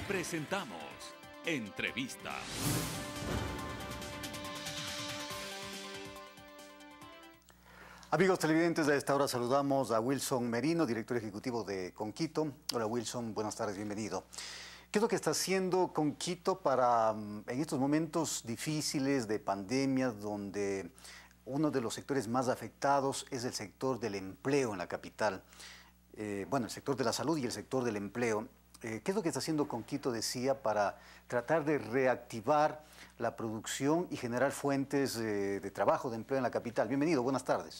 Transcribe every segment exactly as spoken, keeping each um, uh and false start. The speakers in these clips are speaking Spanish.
Presentamos Entrevista. Amigos televidentes, a esta hora saludamos a Wilson Merino, director ejecutivo de Conquito. Hola Wilson, buenas tardes, bienvenido. ¿Qué es lo que está haciendo Conquito para, en estos momentos difíciles de pandemia, donde uno de los sectores más afectados es el sector del empleo en la capital? Eh, bueno, el sector de la salud y el sector del empleo. Eh, ¿Qué es lo que está haciendo Conquito, decía, para tratar de reactivar la producción y generar fuentes eh, de trabajo, de empleo en la capital? Bienvenido, buenas tardes.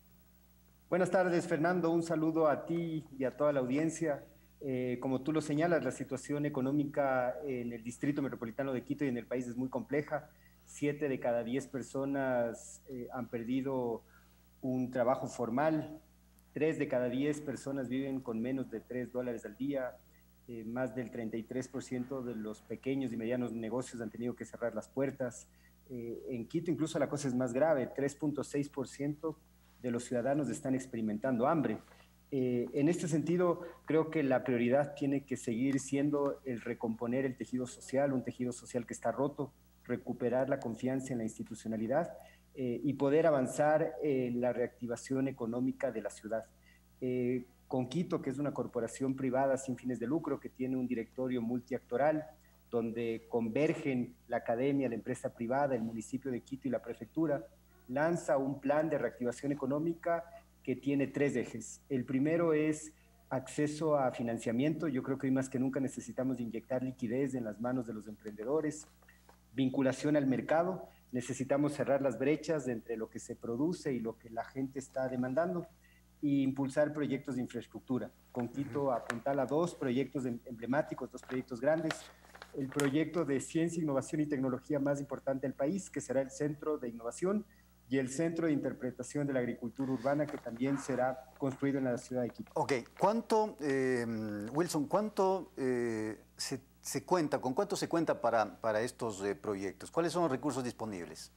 Buenas tardes, Fernando. Un saludo a ti y a toda la audiencia. Eh, como tú lo señalas, la situación económica en el Distrito Metropolitano de Quito y en el país es muy compleja. Siete de cada diez personas eh, han perdido un trabajo formal. Tres de cada diez personas viven con menos de tres dólares al día. Eh, más del treinta y tres por ciento de los pequeños y medianos negocios han tenido que cerrar las puertas. Eh, en Quito incluso la cosa es más grave. tres punto seis por ciento de los ciudadanos están experimentando hambre. Eh, en este sentido, creo que la prioridad tiene que seguir siendo el recomponer el tejido social, un tejido social que está roto, recuperar la confianza en la institucionalidad eh, y poder avanzar en la reactivación económica de la ciudad. Eh, Conquito, que es una corporación privada sin fines de lucro, que tiene un directorio multiactoral, donde convergen la academia, la empresa privada, el municipio de Quito y la prefectura, lanza un plan de reactivación económica que tiene tres ejes. El primero es acceso a financiamiento. Yo creo que hoy más que nunca necesitamos inyectar liquidez en las manos de los emprendedores. Vinculación al mercado. Necesitamos cerrar las brechas entre lo que se produce y lo que la gente está demandando. Y impulsar proyectos de infraestructura. Conquito apuntala dos proyectos emblemáticos, dos proyectos grandes. El proyecto de ciencia, innovación y tecnología más importante del país, que será el Centro de Innovación, y el Centro de Interpretación de la Agricultura Urbana, que también será construido en la ciudad de Quito. Ok, ¿cuánto, eh, Wilson, cuánto eh, se, se cuenta, con cuánto se cuenta para, para estos eh, proyectos? ¿Cuáles son los recursos disponibles?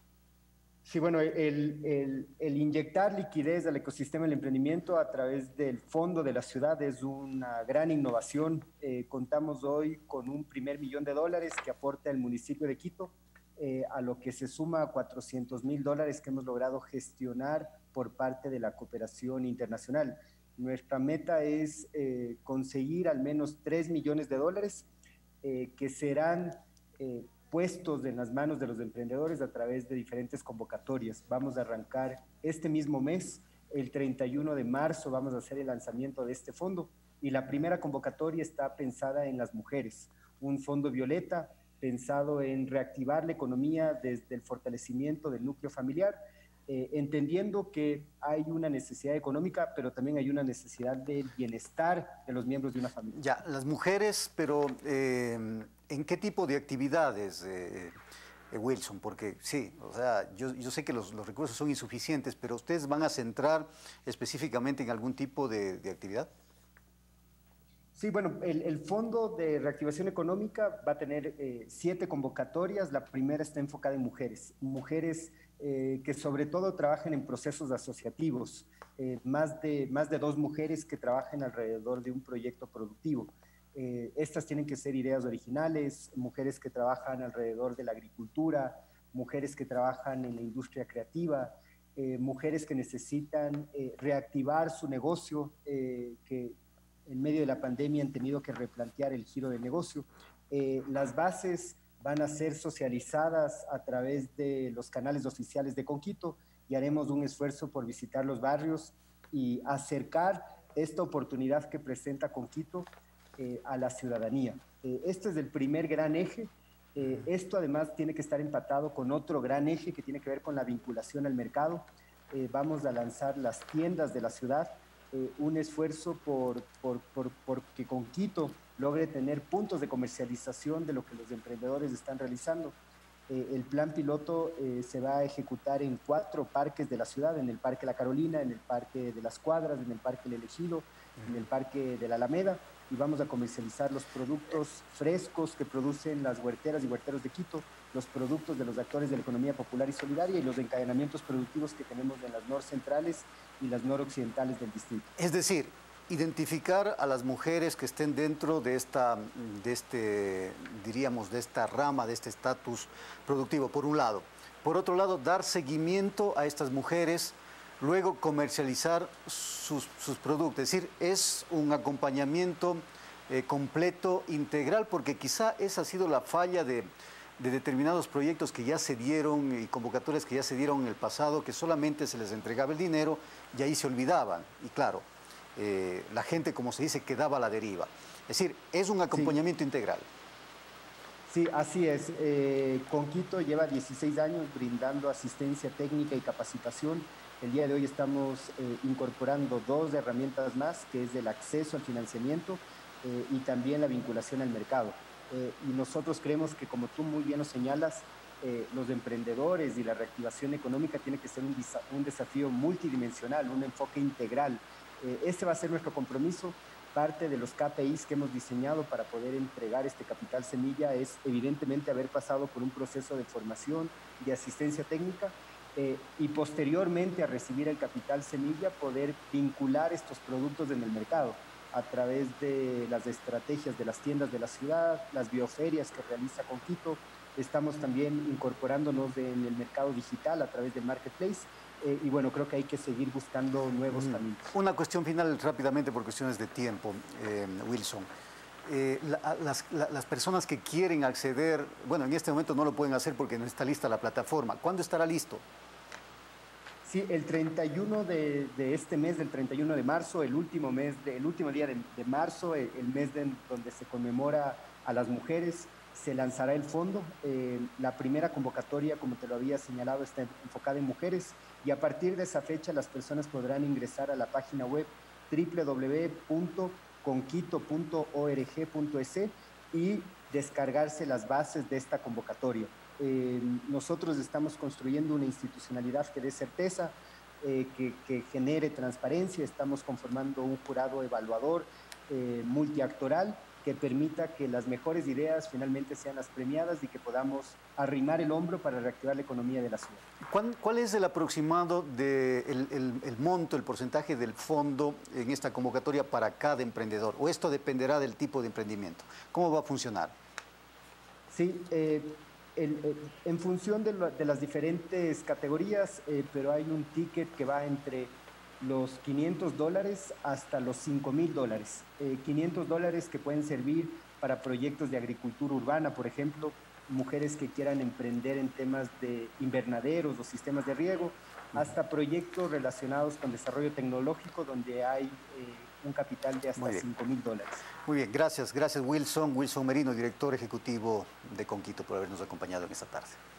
Sí, bueno, el, el, el inyectar liquidez al ecosistema del emprendimiento a través del fondo de la ciudad es una gran innovación. Eh, contamos hoy con un primer millón de dólares que aporta el municipio de Quito, Eh, a lo que se suma cuatrocientos mil dólares que hemos logrado gestionar por parte de la cooperación internacional. Nuestra meta es eh, conseguir al menos tres millones de dólares eh, que serán eh, puestos en las manos de los emprendedores a través de diferentes convocatorias. Vamos a arrancar este mismo mes, el treinta y uno de marzo, vamos a hacer el lanzamiento de este fondo y la primera convocatoria está pensada en las mujeres, un fondo violeta pensado en reactivar la economía desde el fortalecimiento del núcleo familiar, eh, entendiendo que hay una necesidad económica, pero también hay una necesidad del bienestar de los miembros de una familia. Ya, las mujeres, pero eh, ¿en qué tipo de actividades, eh, eh, Wilson? Porque sí, o sea, yo, yo sé que los, los recursos son insuficientes, pero ¿ustedes van a centrar específicamente en algún tipo de, de actividad? Sí, bueno, el, el Fondo de Reactivación Económica va a tener eh, siete convocatorias. La primera está enfocada en mujeres, mujeres eh, que sobre todo trabajen en procesos asociativos, eh, más, de, más de dos mujeres que trabajen alrededor de un proyecto productivo. Eh, estas tienen que ser ideas originales, mujeres que trabajan alrededor de la agricultura, mujeres que trabajan en la industria creativa, eh, mujeres que necesitan eh, reactivar su negocio, eh, que en medio de la pandemia han tenido que replantear el giro del negocio. Eh, las bases van a ser socializadas a través de los canales oficiales de Conquito y haremos un esfuerzo por visitar los barrios y acercar esta oportunidad que presenta Conquito eh, a la ciudadanía. Eh, este es el primer gran eje. Eh, esto además tiene que estar empatado con otro gran eje que tiene que ver con la vinculación al mercado. Eh, vamos a lanzar las tiendas de la ciudad, Eh, un esfuerzo por, por, por, por que Conquito logre tener puntos de comercialización de lo que los emprendedores están realizando. Eh, el plan piloto eh, se va a ejecutar en cuatro parques de la ciudad, en el Parque La Carolina, en el Parque de las Cuadras, en el Parque El Elegido, en el Parque de la Alameda, y vamos a comercializar los productos frescos que producen las huerteras y huerteros de Quito, los productos de los actores de la economía popular y solidaria y los encadenamientos productivos que tenemos en las norcentrales y las noroccidentales del distrito. Es decir, identificar a las mujeres que estén dentro de esta, de este, diríamos, de esta rama, de este estatus productivo, por un lado. Por otro lado, dar seguimiento a estas mujeres, luego comercializar sus, sus productos. Es decir, es un acompañamiento eh, completo, integral, porque quizá esa ha sido la falla de, de determinados proyectos que ya se dieron y convocatorias que ya se dieron en el pasado, que solamente se les entregaba el dinero y ahí se olvidaban. Y claro, eh, la gente, como se dice, quedaba a la deriva. Es decir, es un acompañamiento sí. integral. Sí, así es. Eh, Conquito lleva dieciséis años brindando asistencia técnica y capacitación. El día de hoy estamos eh, incorporando dos herramientas más, que es el acceso al financiamiento eh, y también la vinculación al mercado. Eh, y nosotros creemos que, como tú muy bien lo señalas, eh, los emprendedores y la reactivación económica tiene que ser un, un desafío multidimensional, un enfoque integral. Eh, este va a ser nuestro compromiso. Parte de los K P Is que hemos diseñado para poder entregar este capital semilla es evidentemente haber pasado por un proceso de formación, de asistencia técnica eh, y posteriormente a recibir el capital semilla poder vincular estos productos en el mercado a través de las estrategias de las tiendas de la ciudad, las bioferias que realiza Conquito. Estamos también incorporándonos en el mercado digital a través del marketplace. Eh, y bueno, creo que hay que seguir buscando nuevos mm. caminos. Una cuestión final rápidamente por cuestiones de tiempo, eh, Wilson. Eh, la, las, la, las personas que quieren acceder, bueno, en este momento no lo pueden hacer porque no está lista la plataforma. ¿Cuándo estará listo? Sí, el treinta y uno de, de este mes, del treinta y uno de marzo, el último, mes de, el último día de, de marzo, el, el mes de, donde se conmemora a las mujeres, se lanzará el fondo. Eh, la primera convocatoria, como te lo había señalado, está enfocada en mujeres y a partir de esa fecha las personas podrán ingresar a la página web doble u doble u doble u punto conquito punto org punto es y descargarse las bases de esta convocatoria. Eh, nosotros estamos construyendo una institucionalidad que dé certeza, eh, que, que genere transparencia. Estamos conformando un jurado evaluador eh, multiactoral que permita que las mejores ideas finalmente sean las premiadas y que podamos arrimar el hombro para reactivar la economía de la ciudad. ¿Cuál, cuál es el aproximado del de el, el monto, el porcentaje del fondo en esta convocatoria para cada emprendedor? ¿O esto dependerá del tipo de emprendimiento? ¿Cómo va a funcionar? Sí, eh, el, el, en función de, lo, de las diferentes categorías, eh, pero hay un ticket que va entre los quinientos dólares hasta los cinco mil dólares. Eh, quinientos dólares que pueden servir para proyectos de agricultura urbana, por ejemplo, mujeres que quieran emprender en temas de invernaderos o sistemas de riego, hasta proyectos relacionados con desarrollo tecnológico, donde hay eh, un capital de hasta cinco mil dólares. Muy bien, gracias. Gracias, Wilson. Wilson Merino, director ejecutivo de Conquito, por habernos acompañado en esta tarde.